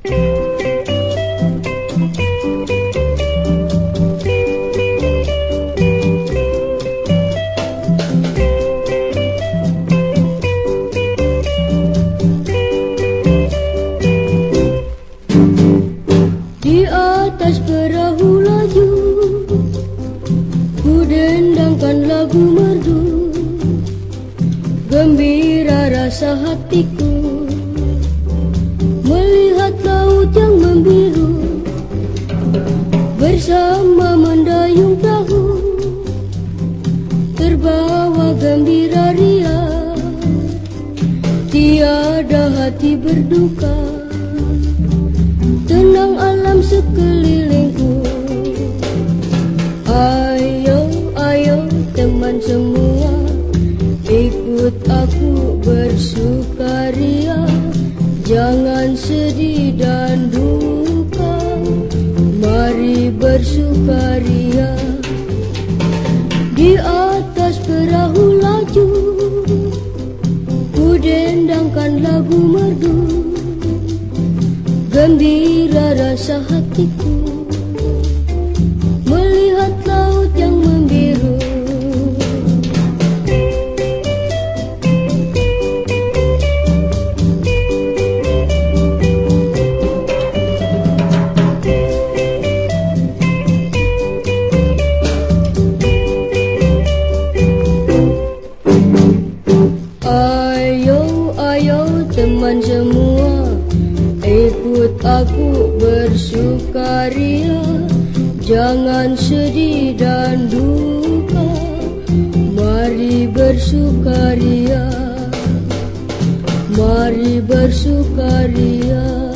Di atas perahu laju, ku dendangkan lagu merdu, gembira rasa hatiku, melihat laut yang membiru, bersama mendayung perahu, terbawa gembira ria, tiada hati berduka. Tenang alam sekelilingku. Ayo, ayo teman semua, ikut aku bersukaria. Jangan sedih dan duka, mari bersukaria. Di atas perahu laju, ku dendangkan lagu merdu, gembira rasa hatiku, melihat laut yang membiru. Ayo, ayo teman semua, ikut aku bersukaria. Jangan sedih dan duka, mari bersukaria, mari bersukaria.